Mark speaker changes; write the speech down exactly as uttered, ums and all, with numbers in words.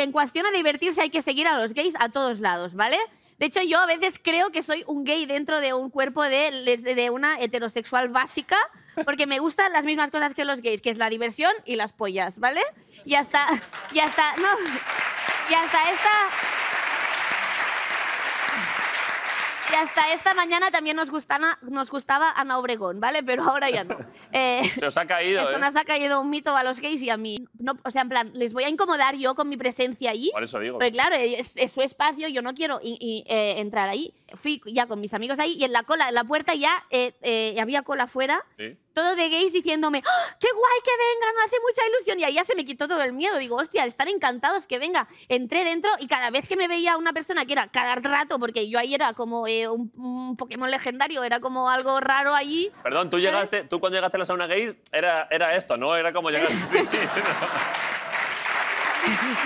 Speaker 1: en cuestión a divertirse hay que seguir a los gays a todos lados, ¿vale? De hecho, yo a veces creo que soy un gay dentro de un cuerpo de, de una heterosexual básica, porque me gustan las mismas cosas que los gays, que es la diversión y las pollas, ¿vale? Y hasta... Y hasta... No, y hasta esta... Y hasta esta mañana también nos, gustana, nos gustaba Ana Obregón, ¿vale? Pero ahora ya no. Eh,
Speaker 2: Se os ha caído,
Speaker 1: Eso
Speaker 2: ¿eh?
Speaker 1: nos ha caído un mito a los gays y a mí. No, o sea, en plan, les voy a incomodar yo con mi presencia ahí.
Speaker 2: Por eso digo.
Speaker 1: Porque claro, es, es su espacio, yo no quiero y, y, eh, entrar ahí. Fui ya con mis amigos ahí y en la cola, en la puerta ya eh, eh, había cola afuera.
Speaker 2: ¿Sí?
Speaker 1: Todo de gays diciéndome, ¡oh, qué guay que vengan, me hace mucha ilusión! Y ahí ya se me quitó todo el miedo. Digo, hostia, están encantados que venga. Entré dentro y cada vez que me veía una persona que era cada rato, porque yo ahí era como eh, un, un Pokémon legendario, era como algo raro allí.
Speaker 2: Perdón, tú, llegaste, tú cuando llegaste a la sauna gay era, era esto, ¿no? Era como llegar... Sí, ¿no?